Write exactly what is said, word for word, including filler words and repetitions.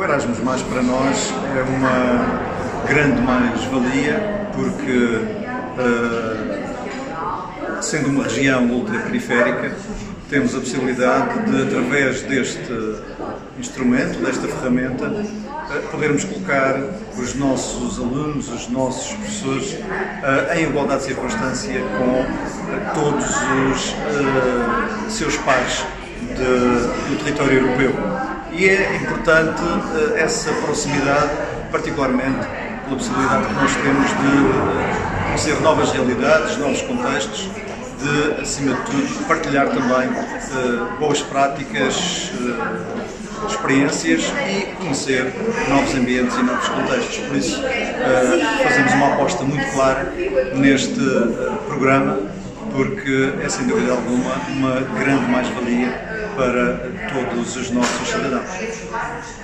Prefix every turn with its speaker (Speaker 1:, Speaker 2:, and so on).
Speaker 1: O Erasmus Mais para nós é uma grande mais-valia porque, uh, sendo uma região ultraperiférica, temos a possibilidade de, através deste instrumento, desta ferramenta, uh, podermos colocar os nossos alunos, os nossos professores uh, em igualdade de circunstância com uh, todos os uh, seus pares de, do território europeu. E é importante uh, essa proximidade, particularmente pela possibilidade que nós temos de conhecer novas realidades, novos contextos, de, acima de tudo, partilhar também uh, boas práticas, uh, experiências e conhecer novos ambientes e novos contextos. Por isso, uh, fazemos uma aposta muito clara neste uh, programa, porque é, sem dúvida alguma, uma grande mais-valia para todos os nossos cidadãos.